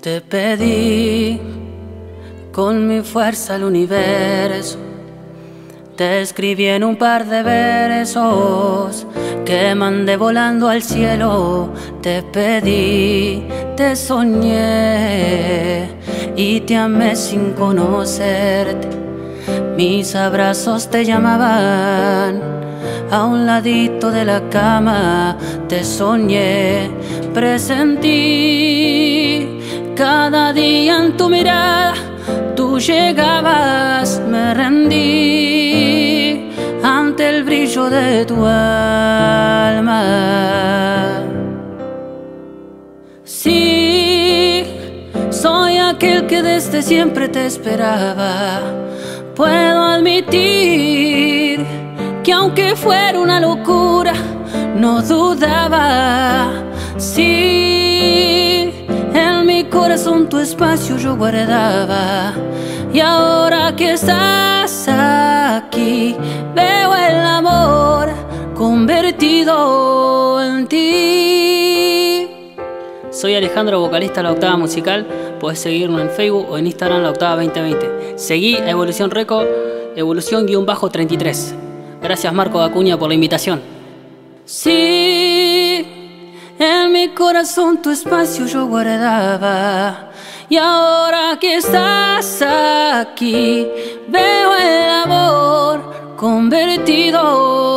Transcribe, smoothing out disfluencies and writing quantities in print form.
Te pedí con mi fuerza al universo, te escribí en un par de versos que mandé volando al cielo. Te pedí, te soñé y te amé sin conocerte. Mis abrazos te llamaban a un ladito de la cama. Te soñé, presentí cada día en tu mirada. Tú llegabas, me rendí ante el brillo de tu alma. Sí, soy aquel que desde siempre te esperaba. Puedo admitir que aunque fuera una locura, no dudaba. Sí, en mi corazón tu espacio yo guardaba. Y ahora que estás aquí, veo el amor convertido en ti. Soy Alejandro, vocalista de La Octava Musical. Podés seguirnos en Facebook o en Instagram, La Octava 2020. Seguí a Evolución Record, Evolución-33. Gracias Marco Acuña por la invitación. Sí, en mi corazón tu espacio yo guardaba. Y ahora que estás aquí, veo el amor convertido